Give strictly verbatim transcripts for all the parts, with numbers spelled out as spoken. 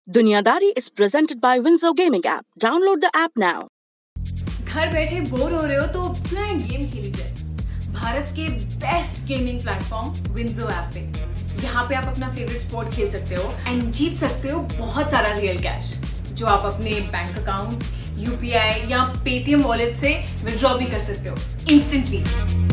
दुनियादारी is presented by Windsor Gaming app. Download the app now. घर बैठे bore हो रहे हो तो ब्लाइंड गेम खेली जाए भारत के best gaming platform WinZO app पे। यहाँ पे आप अपना फेवरेट स्पोर्ट खेल सकते हो एंड जीत सकते हो बहुत सारा रियल कैश जो आप अपने बैंक अकाउंट, यूपीआई या पेटीएम वॉलेट से विड्रॉ भी कर सकते हो इंस्टेंटली।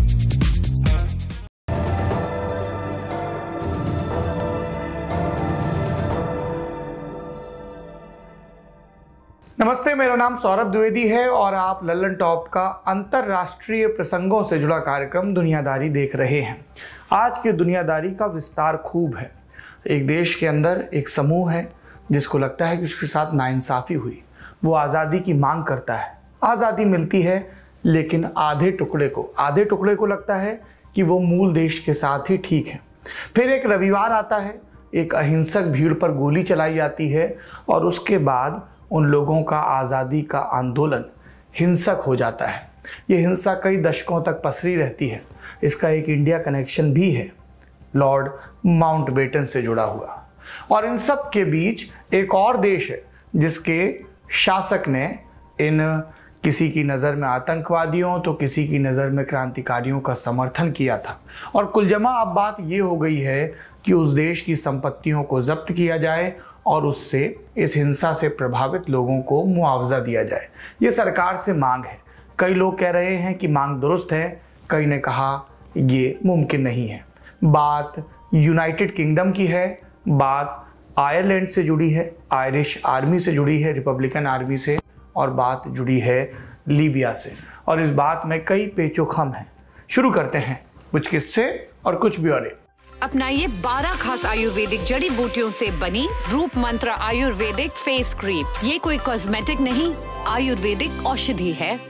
नमस्ते, मेरा नाम सौरभ द्विवेदी है और आप लल्लन टॉप का अंतरराष्ट्रीय प्रसंगों से जुड़ा कार्यक्रम दुनियादारी देख रहे हैं। आज की दुनियादारी का विस्तार खूब है। एक देश के अंदर एक समूह है जिसको लगता है कि उसके साथ नाइंसाफ़ी हुई। वो आज़ादी की मांग करता है। आज़ादी मिलती है लेकिन आधे टुकड़े को आधे टुकड़े को लगता है कि वो मूल देश के साथ ही ठीक है। फिर एक रविवार आता है, एक अहिंसक भीड़ पर गोली चलाई जाती है और उसके बाद उन लोगों का आज़ादी का आंदोलन हिंसक हो जाता है। ये हिंसा कई दशकों तक पसरी रहती है। इसका एक इंडिया कनेक्शन भी है, लॉर्ड माउंटबेटन से जुड़ा हुआ। और इन सब के बीच एक और देश है जिसके शासक ने इन किसी की नज़र में आतंकवादियों तो किसी की नज़र में क्रांतिकारियों का समर्थन किया था। और कुलजमा अब बात ये हो गई है कि उस देश की संपत्तियों को जब्त किया जाए और उससे इस हिंसा से प्रभावित लोगों को मुआवजा दिया जाए। ये सरकार से मांग है। कई लोग कह रहे हैं कि मांग दुरुस्त है, कई ने कहा ये मुमकिन नहीं है। बात यूनाइटेड किंगडम की है, बात आयरलैंड से जुड़ी है, आयरिश आर्मी से जुड़ी है, रिपब्लिकन आर्मी से, और बात जुड़ी है लीबिया से। और इस बात में कई पेचोखम हैं। शुरू करते हैं कुछ किस्से और कुछ ब्यौरे। अपनाइए बारह खास आयुर्वेदिक जड़ी बूटियों से बनी रूप मंत्र आयुर्वेदिक फेस क्रीम। ये कोई कॉस्मेटिक नहीं, आयुर्वेदिक औषधि है।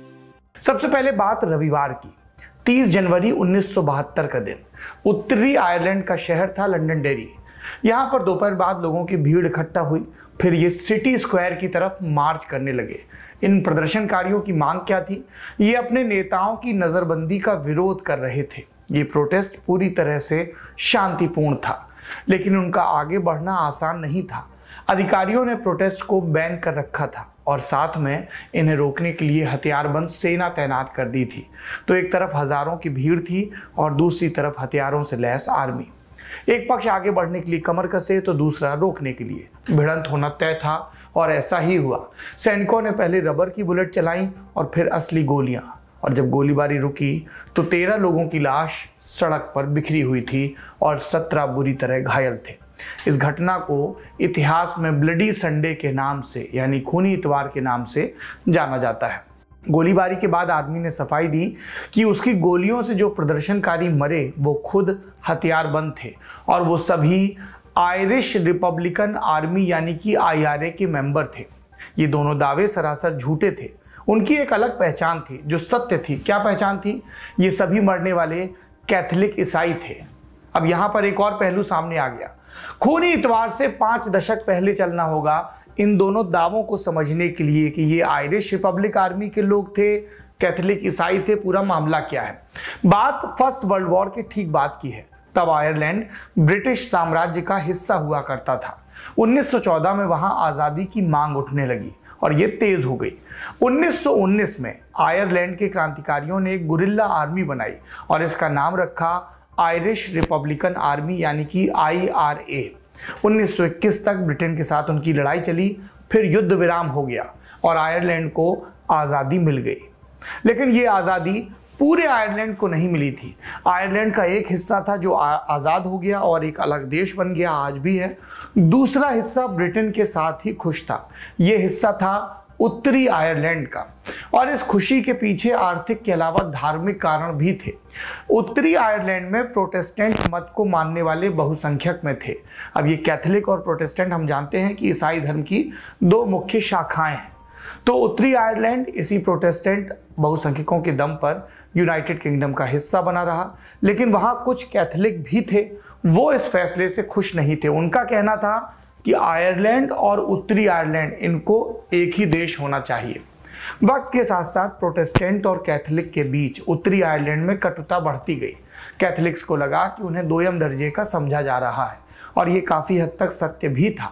सबसे पहले बात रविवार की। तीस जनवरी उन्नीस सौ बहत्तर का दिन। उत्तरी आयरलैंड का शहर था लंडनडेरी। यहाँ पर दोपहर बाद लोगों की भीड़ इकट्ठा हुई। फिर ये सिटी स्क्वायर की तरफ मार्च करने लगे। इन प्रदर्शनकारियों की मांग क्या थी? ये अपने नेताओं की नजरबंदी का विरोध कर रहे थे। ये प्रोटेस्ट पूरी तरह से शांतिपूर्ण था, लेकिन उनका आगे बढ़ना आसान नहीं था। अधिकारियों ने प्रोटेस्ट को बैन कर रखा था और साथ में इन्हें रोकने के लिए हथियारबंद सेना तैनात कर दी थी। तो एक तरफ हजारों की भीड़ थी और दूसरी तरफ हथियारों से लैस आर्मी। एक पक्ष आगे बढ़ने के लिए कमर कसे तो दूसरा रोकने के लिए। भिड़ंत होना तय था और ऐसा ही हुआ। सैनिकों ने पहले रबर की बुलेट चलाई और फिर असली गोलियां। और जब गोलीबारी रुकी तो तेरह लोगों की लाश सड़क पर बिखरी हुई थी और सत्रह बुरी तरह घायल थे। इस घटना को इतिहास में ब्लडी संडे के नाम से, यानी खूनी इतवार के नाम से जाना जाता है। गोलीबारी के बाद आदमी ने सफाई दी कि उसकी गोलियों से जो प्रदर्शनकारी मरे वो खुद हथियारबंद थे और वो सभी आयरिश रिपब्लिकन आर्मी यानी कि आई आर ए के मेंबर थे। ये दोनों दावे सरासर झूठे थे। उनकी एक अलग पहचान थी जो सत्य थी। क्या पहचान थी? ये सभी मरने वाले कैथोलिक ईसाई थे। अब यहाँ पर एक और पहलू सामने आ गया। खूनी इतवार से पांच दशक पहले चलना होगा इन दोनों दावों को समझने के लिए कि ये आयरिश रिपब्लिक आर्मी के लोग थे, कैथोलिक ईसाई थे, पूरा मामला क्या है। बात फर्स्ट वर्ल्ड वॉर के ठीक बाद की है। तब आयरलैंड ब्रिटिश साम्राज्य का हिस्सा हुआ करता था। उन्नीस सौ चौदह में वहां आज़ादी की मांग उठने लगी और ये तेज हो गई। उन्नीस सौ उन्नीस में आयरलैंड के क्रांतिकारियों ने एक गुरिल्ला आर्मी बनाई और इसका नाम रखा आयरिश रिपब्लिकन आर्मी यानी कि आई आर ए। उन्नीस सौ इक्कीस तक ब्रिटेन के साथ उनकी लड़ाई चली, फिर युद्ध विराम हो गया और आयरलैंड को आज़ादी मिल गई। लेकिन ये आज़ादी पूरे आयरलैंड को नहीं मिली थी। आयरलैंड का एक हिस्सा था जो आज़ाद हो गया और एक अलग देश बन गया, आज भी है। दूसरा हिस्सा ब्रिटेन के साथ ही खुश था। यह हिस्सा था उत्तरी आयरलैंड का और इस खुशी के पीछे आर्थिक के अलावा धार्मिक कारण भी थे। उत्तरी आयरलैंड में प्रोटेस्टेंट मत को मानने वाले बहुसंख्यक में थे। अब ये कैथोलिक और प्रोटेस्टेंट हम जानते हैं कि ईसाई धर्म की दो मुख्य शाखाएं हैं। तो उत्तरी आयरलैंड इसी प्रोटेस्टेंट बहुसंख्यकों के दम पर यूनाइटेड किंगडम का हिस्सा बना रहा। लेकिन वहां कुछ कैथोलिक भी थे, वो इस फैसले से खुश नहीं थे। उनका कहना था कि आयरलैंड और उत्तरी आयरलैंड इनको एक ही देश होना चाहिए। वक्त के साथ साथ प्रोटेस्टेंट और कैथोलिक के बीच उत्तरी आयरलैंड में कटुता बढ़ती गई। कैथोलिक्स को लगा कि उन्हें दोयम दर्जे का समझा जा रहा है और ये काफ़ी हद तक सत्य भी था।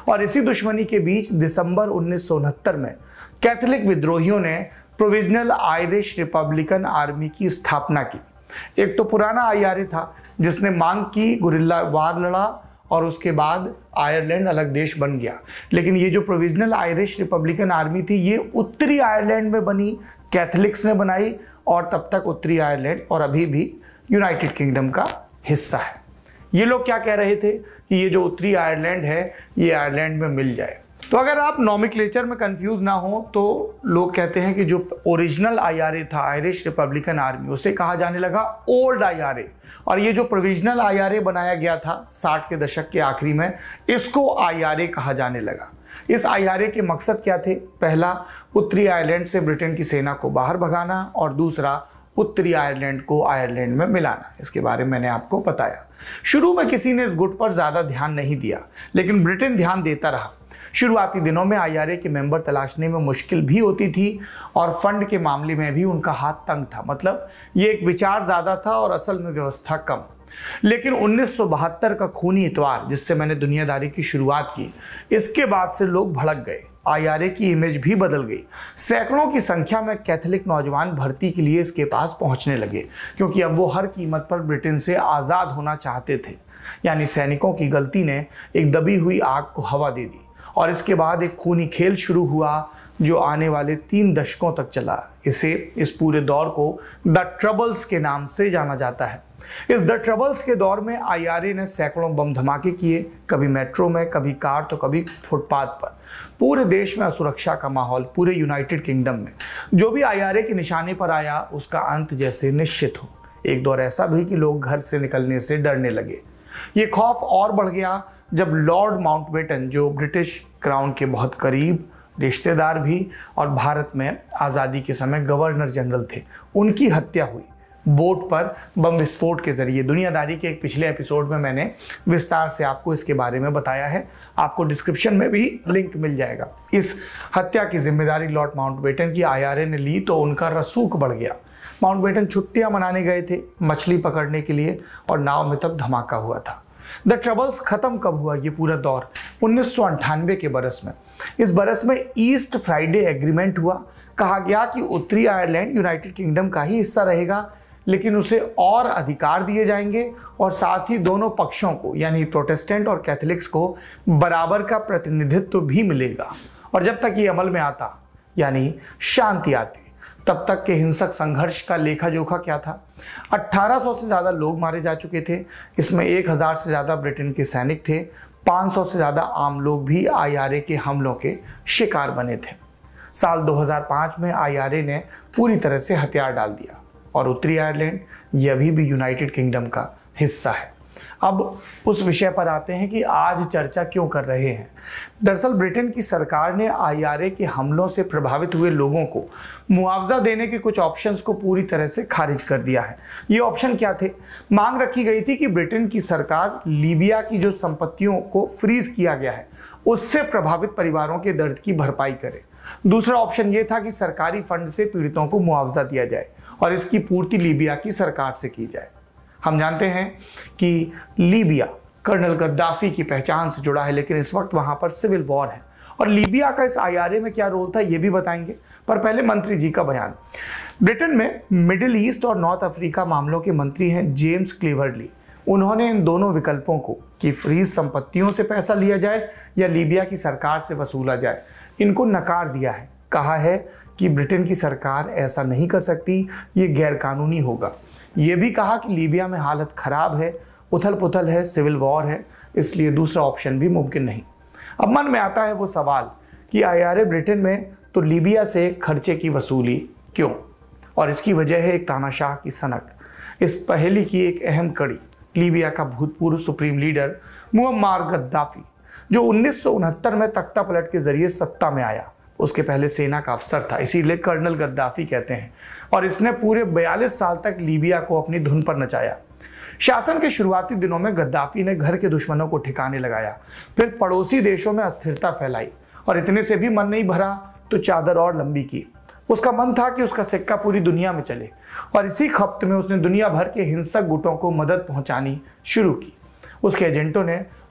और इसी दुश्मनी के बीच दिसंबर उन्नीस सौ उनहत्तर में कैथोलिक विद्रोहियों ने प्रोविजनल आयरिश रिपब्लिकन आर्मी की स्थापना की। एक तो पुराना आई आर ए था जिसने मांग की, गुरिल्ला वार लड़ा और उसके बाद आयरलैंड अलग देश बन गया। लेकिन ये जो प्रोविजनल आयरिश रिपब्लिकन आर्मी थी ये उत्तरी आयरलैंड में बनी, कैथोलिक्स ने बनाई और तब तक उत्तरी आयरलैंड और अभी भी यूनाइटेड किंगडम का हिस्सा है। ये लोग क्या कह रहे थे कि ये जो उत्तरी आयरलैंड है ये आयरलैंड में मिल जाए। तो अगर आप नॉमेनक्लेचर में कंफ्यूज ना हो तो लोग कहते हैं कि जो ओरिजिनल आई आर ए था आयरिश रिपब्लिकन आर्मी उसे कहा जाने लगा ओल्ड आई आर ए, और ये जो प्रोविजनल आई आर ए बनाया गया था साठ के दशक के आखिरी में इसको आई आर ए कहा जाने लगा। इस आई आर ए के मकसद क्या थे? पहला, उत्तरी आयरलैंड से ब्रिटेन की सेना को बाहर भगाना और दूसरा, उत्तरी आयरलैंड को आयरलैंड में मिलाना। इसके बारे में मैंने आपको बताया। शुरू में किसी ने इस गुट पर ज्यादा ध्यान नहीं दिया लेकिन ब्रिटेन ध्यान देता रहा। शुरुआती दिनों में आई आर ए के मेंबर तलाशने में मुश्किल भी होती थी और फंड के मामले में भी उनका हाथ तंग था। मतलब ये एक विचार ज्यादा था और असल में व्यवस्था कम। लेकिन उन्नीस सौ बहत्तर का खूनी इतवार, जिससे मैंने दुनियादारी की शुरुआत की, इसके बाद से लोग भड़क गए। आई आर ए की इमेज भी बदल गई। सैकड़ों की संख्या में कैथोलिक नौजवान भर्ती के लिए इसके पास पहुंचने लगे क्योंकि अब वो हर कीमत पर ब्रिटेन से आज़ाद होना चाहते थे। यानी सैनिकों की गलती ने एक दबी हुई आग को हवा दे दी और इसके बाद एक खूनी खेल शुरू हुआ जो आने वाले तीन दशकों तक चला। इसे इस पूरे दौर को द ट्रबल्स के नाम से जाना जाता है। इस द ट्रबल्स के दौर में आई आर ए ने सैकड़ों बम धमाके किए, कभी मेट्रो में, कभी कार तो कभी फुटपाथ पर। पूरे देश में असुरक्षा का माहौल, पूरे यूनाइटेड किंगडम में। जो भी आई आर ए के निशाने पर आया उसका अंत जैसे निश्चित हो। एक दौर ऐसा भी कि लोग घर से निकलने से डरने लगे। ये खौफ और बढ़ गया जब लॉर्ड माउंटबेटन, जो ब्रिटिश क्राउन के बहुत करीब रिश्तेदार भी और भारत में आज़ादी के समय गवर्नर जनरल थे, उनकी हत्या हुई बोट पर बम विस्फोट के जरिए। दुनियादारी के एक पिछले एपिसोड में मैंने विस्तार से आपको इसके बारे में बताया है, आपको डिस्क्रिप्शन में भी लिंक मिल जाएगा। इस हत्या की जिम्मेदारी लॉर्ड माउंटबेटन की आई आर ए ने ली तो उनका रसूख बढ़ गया। माउंटबेटन छुट्टियां मनाने गए थे मछली पकड़ने के लिए और नाव में तब धमाका हुआ था। द ट्रबल्स खत्म कब हुआ? ये पूरा दौर उन्नीस सौ अंठानवे के बरस में। इस बरस में ईस्ट फ्राइडे एग्रीमेंट हुआ। कहा गया कि उत्तरी आयरलैंड यूनाइटेड किंगडम का ही हिस्सा रहेगा लेकिन उसे और अधिकार दिए जाएंगे और साथ ही दोनों पक्षों को यानी प्रोटेस्टेंट और कैथोलिक्स को बराबर का प्रतिनिधित्व भी मिलेगा। और जब तक ये अमल में आता यानी शांति आती तब तक के हिंसक संघर्ष का लेखा जोखा क्या था? अठारह सौ से ज़्यादा लोग मारे जा चुके थे। इसमें एक हज़ार से ज़्यादा ब्रिटेन के सैनिक थे। पाँच सौ से ज़्यादा आम लोग भी आई आर ए के हमलों के शिकार बने थे। साल दो हज़ार पाँच में आई आर ए ने पूरी तरह से हथियार डाल दिया और उत्तरी आयरलैंड ये अभी भी यूनाइटेड किंगडम का हिस्सा है। अब उस विषय पर आते हैं कि आज चर्चा क्यों कर रहे हैं। दरअसल ब्रिटेन की सरकार ने आई आर ए के हमलों से प्रभावित हुए लोगों को मुआवजा देने के कुछ ऑप्शंस को पूरी तरह से खारिज कर दिया है। ये ऑप्शन क्या थे? मांग रखी गई थी कि ब्रिटेन की सरकार लीबिया की जो संपत्तियों को फ्रीज किया गया है उससे प्रभावित परिवारों के दर्द की भरपाई करे। दूसरा ऑप्शन ये था कि सरकारी फंड से पीड़ितों को मुआवजा दिया जाए और इसकी पूर्ति लीबिया की सरकार से की जाए। हम जानते हैं कि लीबिया कर्नल गद्दाफी की पहचान से जुड़ा है लेकिन इस वक्त वहां पर सिविल वॉर है और लीबिया का इस आई आर ए में क्या रोल था ये भी बताएंगे। पर पहले मंत्री जी का बयान। ब्रिटेन में मिडिल ईस्ट और नॉर्थ अफ्रीका मामलों के मंत्री हैं जेम्स क्लीवरली। उन्होंने इन दोनों विकल्पों को कि फ्रीज संपत्तियों से पैसा लिया जाए या लीबिया की सरकार से वसूला जाए, इनको नकार दिया है। कहा है कि ब्रिटेन की सरकार ऐसा नहीं कर सकती, ये गैरकानूनी होगा। ये भी कहा कि लीबिया में हालत खराब है, उथल पुथल है, सिविल वॉर है, इसलिए दूसरा ऑप्शन भी मुमकिन नहीं। अब मन में आता है वो सवाल कि आई आर ए ब्रिटेन में तो लीबिया से खर्चे की वसूली क्यों? और इसकी वजह है एक तानाशाह की सनक। इस पहेली की एक अहम कड़ी लीबिया का भूतपूर्व सुप्रीम लीडर मुअम्मार गद्दाफी, जो उन्नीस सौ उनहत्तर में तख्ता पलट के जरिए सत्ता में आया। उसके पहले सेना का अफसर था, इसीलिए कर्नल गद्दाफी कहते हैं, और इसने पूरे बयालीस साल तक लीबिया को अपनी धुन पर नचाया। शासन के शुरुआती दिनों में गद्दाफी ने घर के दुश्मनों को ठिकाने लगाया, फिर पड़ोसी देशों में अस्थिरता फैलाई और इतने से भी मन नहीं भरा तो चादर और लंबी की। उसका मन था कि उसका सिक्का पूरी दुनिया में चले और इसी खप्त में उसने दुनिया भर के हिंसक गुटों को मदद पहुंचानी शुरू की। उसके एजेंटों ने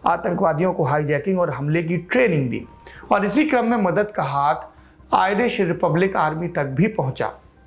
आतंकवादियों को हाईजैकिंग और हमले की ट्रेनिंग दी और इसी क्रम में मदद का हाथ आयरिश रिपब्लिक आर्मी तक भी पहुंचा।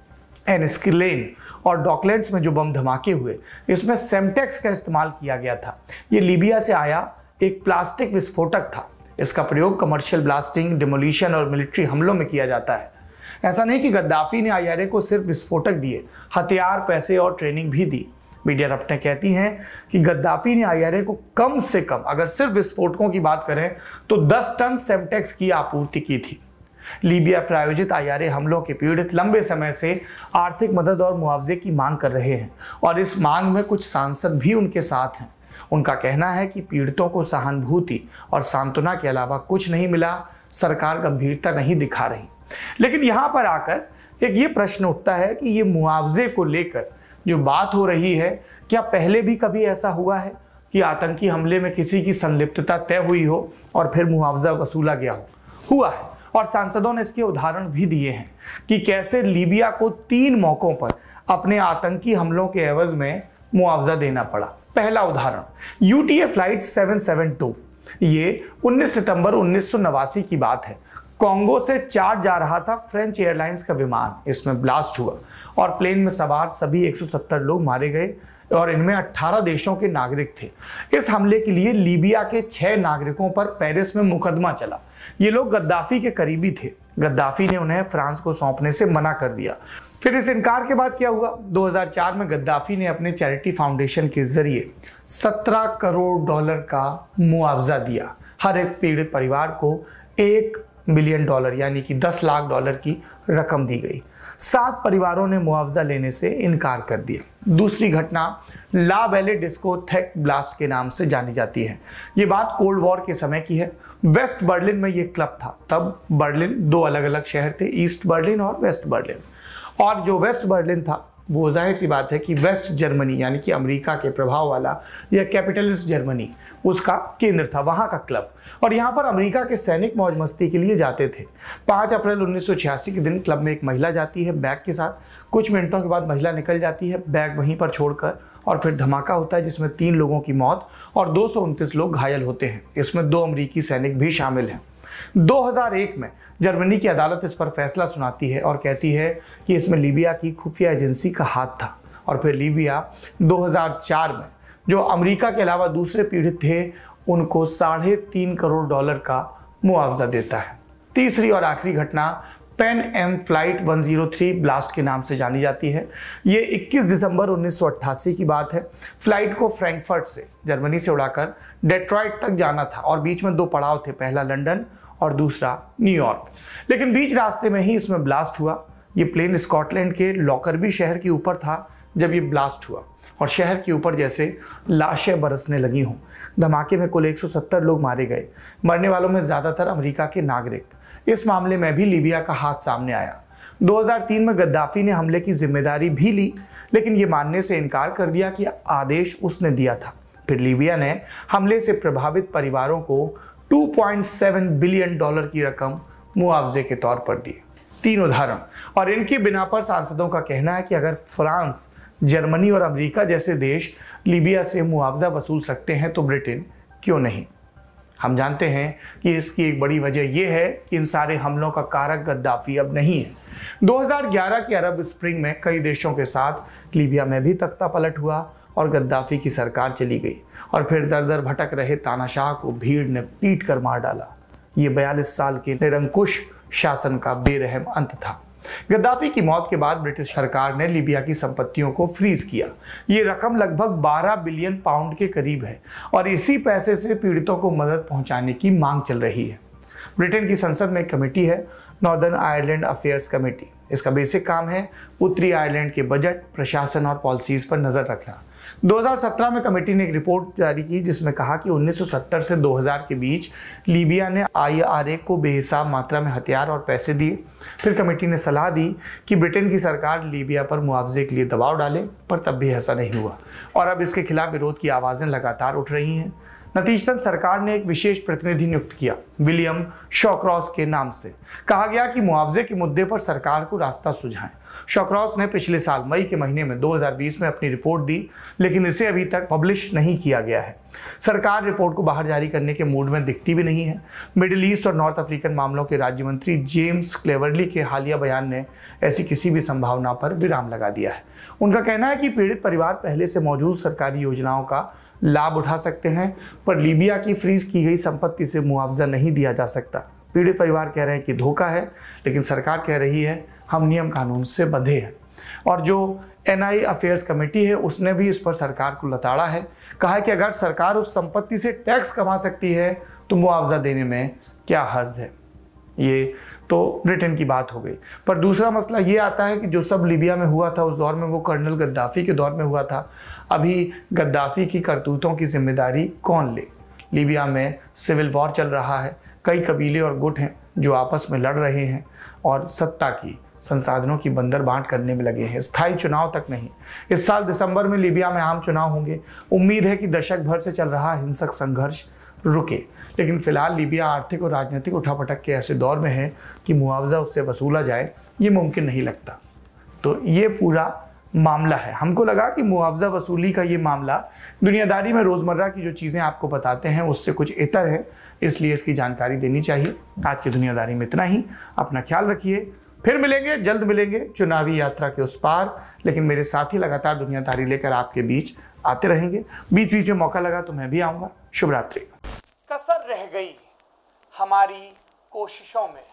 एनस्किलेन और डॉकलैंड्स में जो बम धमाके हुए, इसमें सेमटेक्स का इस्तेमाल किया गया था। ये लीबिया से आया एक प्लास्टिक विस्फोटक था। इसका प्रयोग कमर्शियल ब्लास्टिंग, डिमोलिशन और मिलिट्री हमलों में किया जाता है। ऐसा नहीं कि गद्दाफी ने आई आर ए को सिर्फ विस्फोटक दिए, हथियार, पैसे और ट्रेनिंग भी दी। मीडिया रिपोर्टें कहती हैं कि गद्दाफी ने आई आर ए को कम से कम, अगर सिर्फ विस्फोटकों की बात करें तो दस टन सेमटेक्स की आपूर्ति की थी। लीबिया प्रायोजित आई आर ए हमलों के पीड़ित लंबे समय से आर्थिक मदद और मुआवजे की मांग कर रहे हैं और इस मांग में कुछ सांसद भी उनके साथ हैं। उनका कहना है कि पीड़ितों को सहानुभूति और सांत्वना के अलावा कुछ नहीं मिला, सरकार गंभीरता नहीं दिखा रही। लेकिन यहाँ पर आकर एक ये प्रश्न उठता है कि ये मुआवजे को लेकर जो बात हो रही है, क्या पहले भी कभी ऐसा हुआ है कि आतंकी हमले में किसी की संलिप्तता तय हुई हो और फिर मुआवजा वसूला गया हो? हुआ है और सांसदों ने इसके उदाहरण भी दिए हैं कि कैसे लीबिया को तीन मौकों पर अपने आतंकी हमलों के एवज में मुआवजा देना पड़ा। पहला उदाहरण U T A flight seven seven two, ये उन्नीस सितंबर उन्नीस सौ नवासी की बात है। कॉन्गो से चार्ट जा रहा था फ्रेंच एयरलाइंस का विमान, इसमें ब्लास्ट हुआ और प्लेन में सवार सभी एक सौ सत्तर लोग मारे गए और इनमें अठारह देशों के नागरिक थे। इस हमले के लिए लीबिया के छह नागरिकों पर पेरिस में मुकदमा चला। ये लोग गद्दाफी के करीबी थे। गद्दाफी ने उन्हें फ्रांस को सौंपने से मना कर दिया। फिर इस इनकार के बाद क्या हुआ? दो हज़ार चार में गद्दाफी ने अपने चैरिटी फाउंडेशन के जरिए सत्रह करोड़ डॉलर का मुआवजा दिया। हर एक पीड़ित परिवार को एक मिलियन डॉलर यानी कि दस लाख डॉलर की रकम दी गई। सात परिवारों ने मुआवजा लेने से इनकार कर दिया। दूसरी घटना ला बेले डिस्कोथेक ब्लास्ट के नाम से जानी जाती है। ये बात कोल्ड वॉर के समय की है। वेस्ट बर्लिन में ये क्लब था। तब बर्लिन दो अलग अलग शहर थे, ईस्ट बर्लिन और वेस्ट बर्लिन। और जो वेस्ट बर्लिन था वो जाहिर सी बात है कि वेस्ट जर्मनी यानी कि अमेरिका के प्रभाव वाला या कैपिटलिस्ट जर्मनी उसका केंद्र था, वहाँ का क्लब। और यहाँ पर अमेरिका के सैनिक मौज मस्ती के लिए जाते थे। पाँच अप्रैल उन्नीस सौ छियासी के दिन क्लब में एक महिला जाती है बैग के साथ। कुछ मिनटों के बाद महिला निकल जाती है बैग वहीं पर छोड़कर और फिर धमाका होता है जिसमें तीन लोगों की मौत और दो सौ उनतीस लोग घायल होते हैं। इसमें दो अमेरिकी सैनिक भी शामिल हैं। दो हज़ार एक में जर्मनी की अदालत इस पर फैसला सुनाती है और कहती है कि इसमें लीबिया की खुफिया एजेंसी का हाथ था। और फिर लीबिया दो हज़ार चार में जो अमेरिका के अलावा दूसरे पीड़ित थे उनको साढ़े तीन करोड़ डॉलर का मुआवजा देता है। तीसरी और आखिरी घटना पेन एम फ्लाइट एक सौ तीन ब्लास्ट के नाम से जानी जाती है। ये इक्कीस दिसंबर उन्नीस सौ अट्ठासी की बात है। फ्लाइट को फ्रैंकफर्ट से जर्मनी से उड़ाकर डेट्रॉइट तक जाना था और बीच में दो पड़ाव थे, पहला लंदन और दूसरा न्यूयॉर्क। लेकिन बीच रास्ते में ही इसमें ब्लास्ट हुआ। ये प्लेन स्कॉटलैंड के लॉकरबी शहर के ऊपर था जब ये ब्लास्ट हुआ और शहर के ऊपर जैसे लाशें बरसने लगी हों। धमाके में कुल एक सौ सत्तर लोग मारे गए। मरने वालों में ज़्यादातर अमेरिका के नागरिक। इस मामले में भी लीबिया का हाथ सामने आया। दो हज़ार तीन में गद्दाफी ने हमले की जिम्मेदारी भी ली, लेकिन ये मानने से इनकार कर दिया कि आदेश उसने दिया था। फिर लीबिया ने हमले से प्रभावित परिवारों को दो पॉइंट सात बिलियन डॉलर की रकम मुआवजे के तौर पर दी। तीन उदाहरण और इनकी बिना पर सांसदों का कहना है कि अगर फ्रांस, जर्मनी और अमेरिका जैसे देश लीबिया से मुआवजा वसूल सकते हैं तो ब्रिटेन क्यों नहीं? हम जानते हैं कि इसकी एक बड़ी वजह यह है कि इन सारे हमलों का कारक गद्दाफी अब नहीं है। दो हज़ार ग्यारह की अरब स्प्रिंग में कई देशों के साथ लीबिया में भी तख्ता पलट हुआ और गद्दाफी की सरकार चली गई और फिर दर दर भटक रहे तानाशाह को भीड़ ने पीट कर मार डाला। ये बयालीस साल के निरंकुश शासन का बेरहम अंत था। गद्दाफी की मौत के बाद ब्रिटिश सरकार ने लीबिया की संपत्तियों को फ्रीज किया। ये रकम लगभग बारह बिलियन पाउंड के करीब है और इसी पैसे से पीड़ितों को मदद पहुंचाने की मांग चल रही है। ब्रिटेन की संसद में एक कमेटी है, नॉर्दर्न आयरलैंड अफेयर्स कमेटी। इसका बेसिक काम है उत्तरी आयरलैंड के बजट, प्रशासन और पॉलिसीज पर नजर रखना। दो हज़ार सत्रह में कमेटी ने एक रिपोर्ट जारी की जिसमें कहा कि उन्नीस सौ सत्तर से दो हज़ार के बीच लीबिया ने आई आर ए को बेहिसाब मात्रा में हथियार और पैसे दिए। फिर कमेटी ने सलाह दी कि ब्रिटेन की सरकार लीबिया पर मुआवजे के लिए दबाव डाले, पर तब भी ऐसा नहीं हुआ और अब इसके खिलाफ विरोध की आवाज़ें लगातार उठ रही हैं। नतीजतन सरकार ने एक विशेष प्रतिनिधि नियुक्त किया, विलियम शॉक्रॉस के नाम से। कहा गया कि मुआवजे के मुद्दे पर सरकार को रास्ता सुझाएं शॉक्रॉस ने पिछले साल मई के महीने में दो हज़ार बीस में अपनी रिपोर्ट दी, लेकिन इसे अभी तक पब्लिश नहीं किया गया है। सरकार रिपोर्ट को बाहर जारी करने के मूड में दिखती भी नहीं है। मिडिल ईस्ट और नॉर्थ अफ्रीकन मामलों के राज्य मंत्री जेम्स क्लेवरली के हालिया बयान ने ऐसी किसी भी संभावना पर विराम लगा दिया है। उनका कहना है कि पीड़ित परिवार पहले से मौजूद सरकारी योजनाओं का लाभ उठा सकते हैं, पर लीबिया की फ्रीज की गई संपत्ति से मुआवजा नहीं दिया जा सकता। पीड़ित परिवार कह रहे हैं कि धोखा है, लेकिन सरकार कह रही है हम नियम कानून से बंधे हैं। और जो एन आई अफेयर्स कमेटी है उसने भी इस पर सरकार को लताड़ा है। कहा है कि अगर सरकार उस संपत्ति से टैक्स कमा सकती है तो मुआवजा देने में क्या हर्ज है। ये तो ब्रिटेन की बात हो गई। पर दूसरा मसला ये आता है कि जो सब लीबिया में हुआ था उस दौर में वो कर्नल गद्दाफी के दौर में हुआ था। अभी गद्दाफी की करतूतों की जिम्मेदारी कौन ले? लीबिया में सिविल वॉर चल रहा है, कई कबीले और गुट हैं जो आपस में लड़ रहे हैं और सत्ता की संसाधनों की बंदर बांट करने में लगे हैं। स्थायी चुनाव तक नहीं। इस साल दिसंबर में लीबिया में आम चुनाव होंगे। उम्मीद है कि दशक भर से चल रहा हिंसक संघर्ष रुके, लेकिन फिलहाल लीबिया आर्थिक और राजनीतिक उठापटक के ऐसे दौर में है कि मुआवजा उससे वसूला जाए ये मुमकिन नहीं लगता। तो ये पूरा मामला है। हमको लगा कि मुआवजा वसूली का ये मामला दुनियादारी में रोज़मर्रा की जो चीज़ें आपको बताते हैं उससे कुछ इतर है, इसलिए इसकी जानकारी देनी चाहिए। आज की दुनियादारी में इतना ही। अपना ख्याल रखिए, फिर मिलेंगे, जल्द मिलेंगे चुनावी यात्रा के उस पार। लेकिन मेरे साथी लगातार दुनियादारी लेकर आपके बीच आते रहेंगे। बीच बीच में मौका लगा तो मैं भी आऊँगा। शुभ रात्रि। कसर रह गई हमारी कोशिशों में,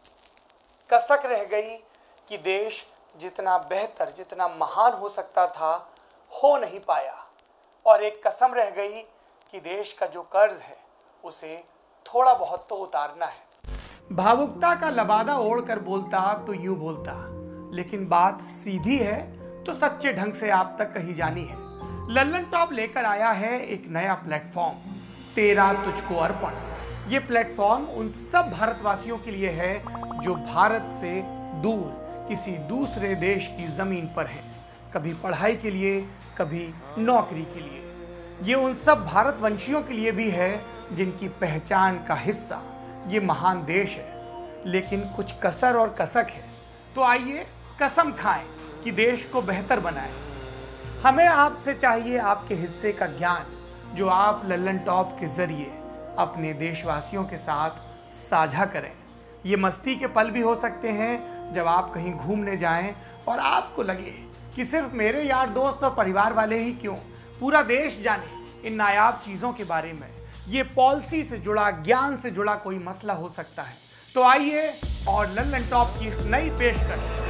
कसक रह गई कि देश जितना बेहतर, जितना महान हो सकता था हो नहीं पाया, और एक कसम रह गई कि देश का जो कर्ज है उसे थोड़ा बहुत तो उतारना है। भावुकता का लबादा ओढ़कर बोलता तो यूं बोलता, लेकिन बात सीधी है तो सच्चे ढंग से आप तक कही जानी है। लल्लन टॉप लेकर आया है एक नया प्लेटफॉर्म, तेरा तुझको अर्पण। ये प्लेटफॉर्म उन सब भारतवासियों के लिए है जो भारत से दूर किसी दूसरे देश की जमीन पर है, कभी पढ़ाई के लिए, कभी नौकरी के लिए। ये उन सब भारतवंशियों के लिए भी है जिनकी पहचान का हिस्सा ये महान देश है, लेकिन कुछ कसर और कसक है। तो आइए कसम खाएं कि देश को बेहतर बनाएं। हमें आपसे चाहिए आपके हिस्से का ज्ञान, जो आप लल्लन टॉप के जरिए अपने देशवासियों के साथ साझा करें। ये मस्ती के पल भी हो सकते हैं जब आप कहीं घूमने जाएं और आपको लगे कि सिर्फ मेरे यार दोस्त और परिवार वाले ही क्यों, पूरा देश जाने इन नायाब चीज़ों के बारे में। ये पॉलिसी से जुड़ा, ज्ञान से जुड़ा कोई मसला हो सकता है। तो आइए और लल्लन टॉप की इस नई पेशकश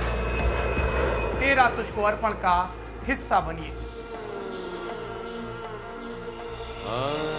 तेरा तुझको अर्पण का हिस्सा बनिए।